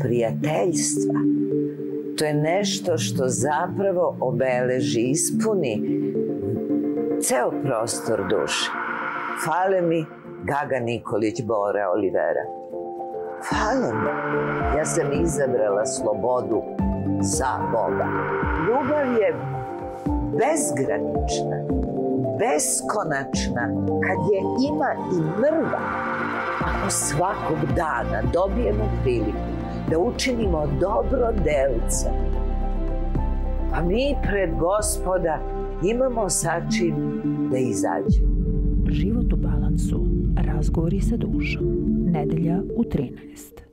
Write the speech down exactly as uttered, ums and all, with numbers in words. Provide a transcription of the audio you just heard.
prijateljstva. To je nešto što zapravo obeleži, ispuni ceo prostor duše. Fale mi Gaga Nikolić, Bora Olivera. Fale mi. Ja sam izabrala slobodu za Boga. Ljubav je bezgranična, beskonačna, kad je ima i mrva. Ako svakog dana dobijemo priliku da učinimo dobro delce, pa mi pred Gospoda imamo sa čim da izađemo. Život u balansu. Razgovori sa dušom. Nedelja u trinaest.